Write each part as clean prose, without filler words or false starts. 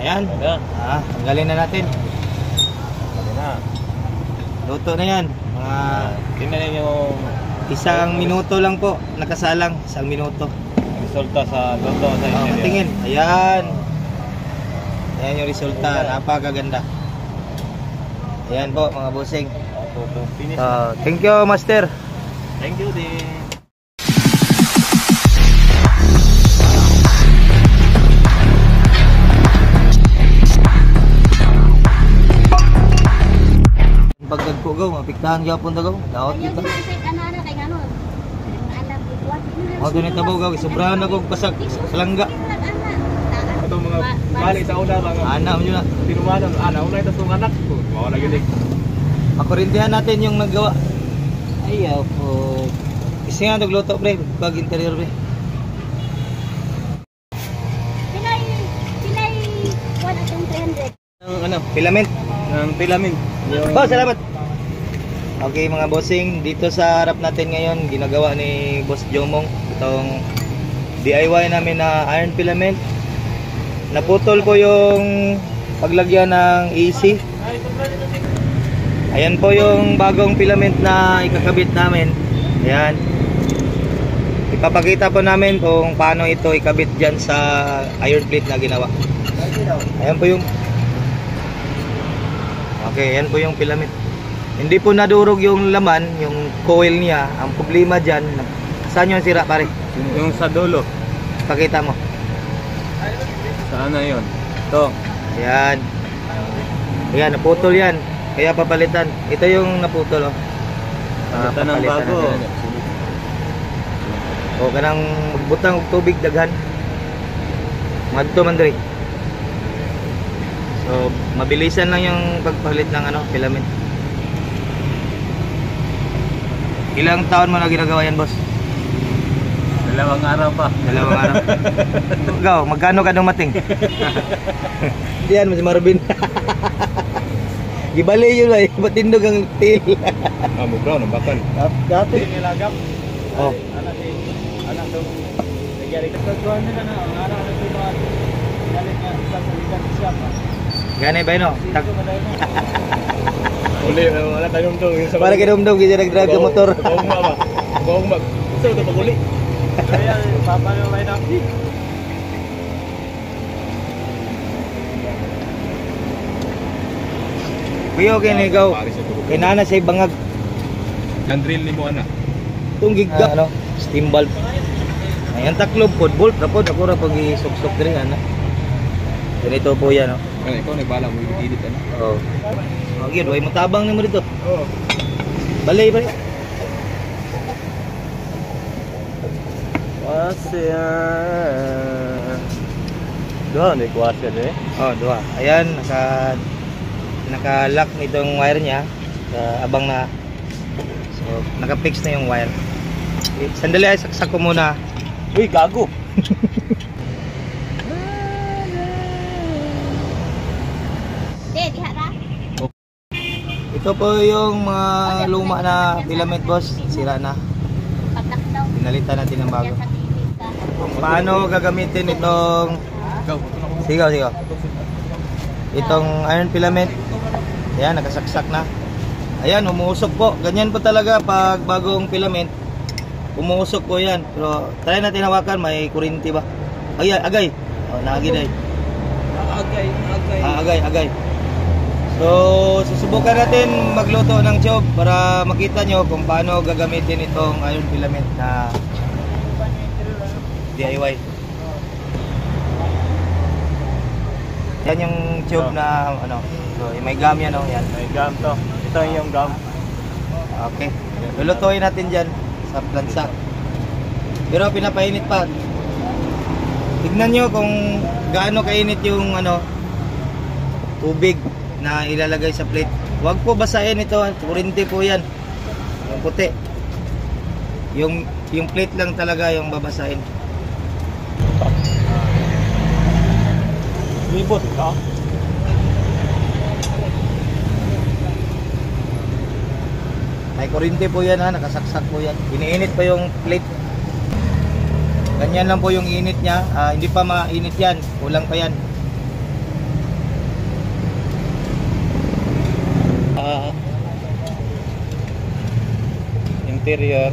Ayan. Tanggalin na natin. Tanggalin na. Luto na yan. Mga tingnan yung isang minuto lang po. Nakasalang. Isang minuto. Resulta sa luto sa inyo. Tingin. Ayan. Ayan yung resulta. Napakaganda. Ayan po mga bossing. Finish. Thank you, Master. Thank you din. Pagdagko gaw, mapiktahan gyapon daw. Daot kita. O doon itabaw gaw, sobrahan ako pasag sa langga. Ito mga bali sa una mga Ana mo na. tinumanan, una ito sa anak ko. Mawala gyud. Makurintihan natin yung naggawa. Ayaw po. Kasi nga nagluto pre, bag interior pre. Pilay 1 atong 300. Ano, filament. Ng filament. Oh, salamat. Okay mga bossing, dito sa harap natin ngayon ginagawa ni Boss Jomong itong DIY namin na iron filament. Naputol ko yung paglagyan ng AC. Ayan po yung bagong filament na ikakabit namin. Ayan. Ipapakita po namin kung paano ito ikabit dyan sa iron plate na ginawa. Ayan po yung okay, ayan po yung filament. Hindi po nadurog yung laman, yung coil niya. Ang problema dyan, saan yung sira pare? Yung sa dulo. Pakita mo. Saan na yun? Ito. Ayan. Ayan, naputol yan. Kaya papalitan. Ito yung naputol oh. Ito ng bago. O kanang magbutang og tubig daghan. Madto man diri. So, mabilisan lang yung pagpalit ng ano, filament. Ilang taon mo na ginagawa yan, boss? 2 araw pa. 2 araw. Ikaw, magkano ka dumating? Diyan mo si Marvin. Gibali yun ay, matindog ang tail. Mo bro, nabakan. Dati. Nilagap. Oh. Anak to. Nagyari ka tuwan nila na ang araw na tuwan. Galing nga sa salitan siya pa. Gani ba no? Uli, wala tayong dong. Para kinumdum kasi nag-drive sa motor. Bawang ba? Bawang ba? Gusto ito pag-uli. Kaya, papa nyo may napi. Kuya, okay na ikaw. Kinana sa bangag. Landrill ni mo anak. Itong gigga, ano? Steam valve. Ayan taklob po. Bolt na po. Ako na pag-isok-sok din. Ano? Ganito po yan. Oh. Ano, ikaw nagbala mo yung edit ano? Oo. Okay, huwag mo tabang naman dito. Oo. Balay, balay. Wasya. Doon, may wasya din eh. Oh, dua. Ayan, naka-lock nitong wire niya. Abang na. So, naka-fix na yung wire. Sandali ay saksak ko muna. Uy, gago. Ito po yung mga luma na filament, boss. Sira na. Pinalitan natin ng bago. Paano gagamitin itong sigaw. Itong iron filament. Ayan, nakasaksak na. Ayan, umuusok po. Ganyan po talaga pag bagong filament. Umuusok po yan. Pero try natin hawakan. May kurinti ba? Agay. Oh, naagay. Agay. So, susubukan natin magluto ng tube para makita nyo kung paano gagamitin itong iron filament na DIY. Yan yung tube na ano, so, may gum yan oh, yan. May gum to. Ito yung gum. Okay. Lulutuin natin dyan sa plansa. Pero pinapainit pa. Tignan nyo kung gaano kainit yung ano, tubig na ilalagay sa plate. Huwag po basahin ito, kurinti po yan. Yung puti. Yung plate lang talaga yung babasahin. Libot ka? May kurinti po yan ha, nakasaksak po yan. Iniinit pa yung plate. Ganyan lang po yung init niya. Hindi pa mainit yan, kulang pa yan. interior.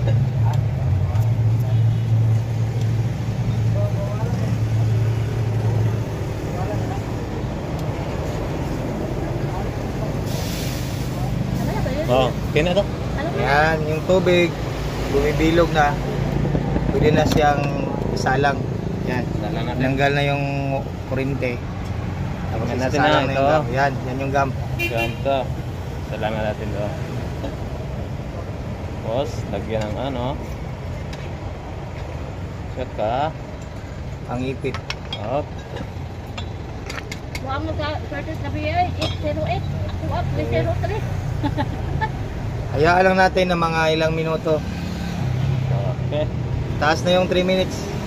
Oh, okay na to. Yan, yung tubig, bumibilog na. Pwede na siyang isalang. Yan, nanggal na yung kurente. Tapos Tingnan natin isasalang na na ito. yung gum. Yan, yan yung gum. Gum to. Salangan natin to. Tapos, lagyan ng ano. Saka. Ang ipit. Up. Huwag mo ka, Curtis na biya, 808. Ako up, 303. Hayaan lang natin ng mga ilang minuto. Okay. Taas na yung 3 minutes.